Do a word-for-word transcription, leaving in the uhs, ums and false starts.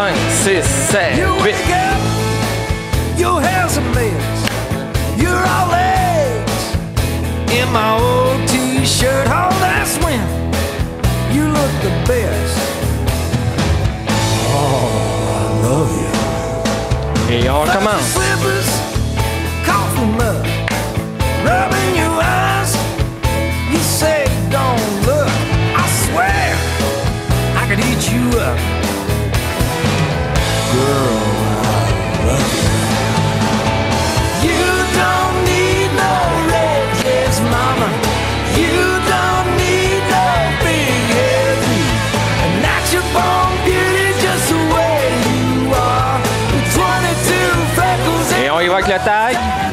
cinq, six, sept, huit. Your hair's a mess. You're all legs. In my old t-shirt, oh, that's when you look the best. Oh, I love you. Et on recommence. Slippers, coffee mug, rubbing your eyes. You say don't look. I swear I could eat you up. Girl, I love you. You don't need no red dress, mama. You don't need no big hair. And that's your born beauty just the way you are. twenty-two freckles. Et on y va avec le tag.